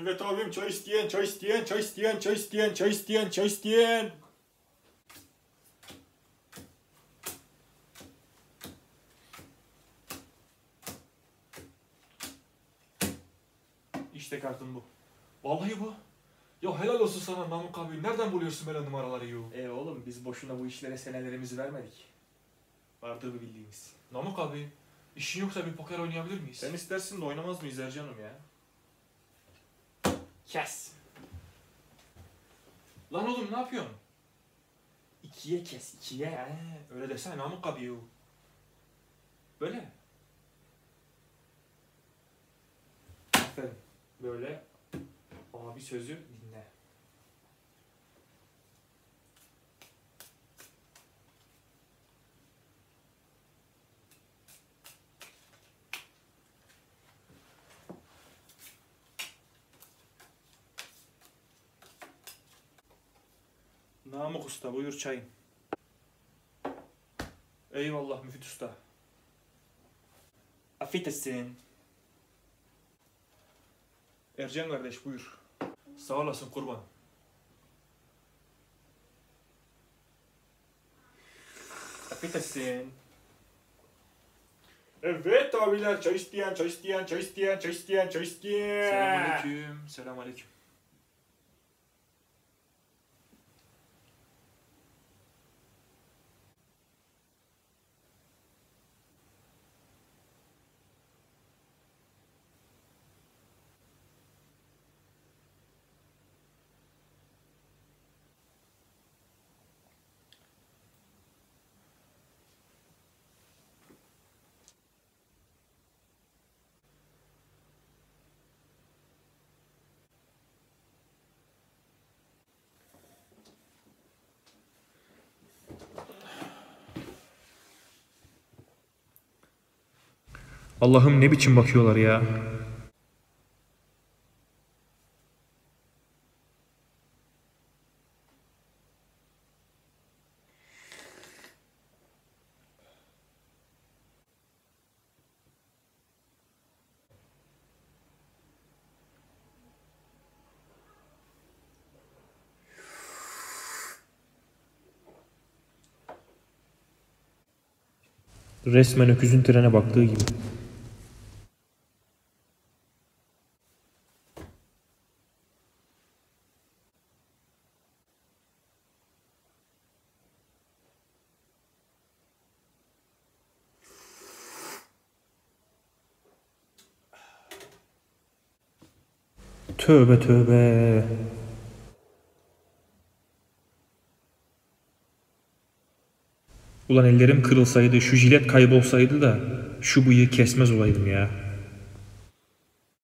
Evet abim, çay isteyen, çay isteyen, çay isteyen, çay isteyen, çay isteyen, çay isteyen. İşte kartım bu. Vallahi bu. Ya helal olsun sana Namık abi. Nereden buluyorsun böyle numaraları yo? Oğlum biz boşuna bu işlere senelerimizi vermedik. Vardır bir bildiğimiz. Namık abi, işin yoksa bir poker oynayabilir miyiz? Sen istersin de oynamaz mıyız Ercan'ım ya? Kes. Lan oğlum ne yapıyorsun? İkiye kes, ikiye. Öyle desene Namık abi yo. Böyle. Aferin. Böyle abi sözü dinle. Namık Usta buyur çayın. Eyvallah Müfit Usta. Afiyet olsun. Ercan kardeş buyur. Sağ olasın kurban. Afiyet olsun. Evet abiler, çay isteyen, çay isteyen, çay isteyen, çay isteyen, çay isteyen. Selamünaleyküm. Selamünaleyküm. Allah'ım ne biçim bakıyorlar ya. Resmen öküzün trene baktığı gibi. Tövbe tövbe. Ulan ellerim kırılsaydı, şu jilet kaybolsaydı da şu bıyığı kesmez olaydım ya.